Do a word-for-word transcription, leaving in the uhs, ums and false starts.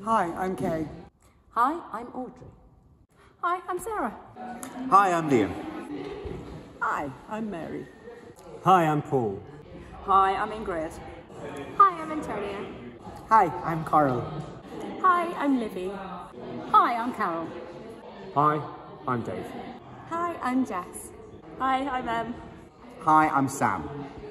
Hi, I'm Kay. Hi, I'm Audrey. Hi, I'm Sarah. Hi, I'm Liam. Hi, I'm Mary. Hi, I'm Paul. Hi, I'm Ingrid. Hi, I'm Antonia. Hi, I'm Carl. Hi, I'm Livy. Hi, I'm Carol. Hi, I'm Dave. Hi, I'm Jess. Hi, I'm Em. Hi, I'm Sam.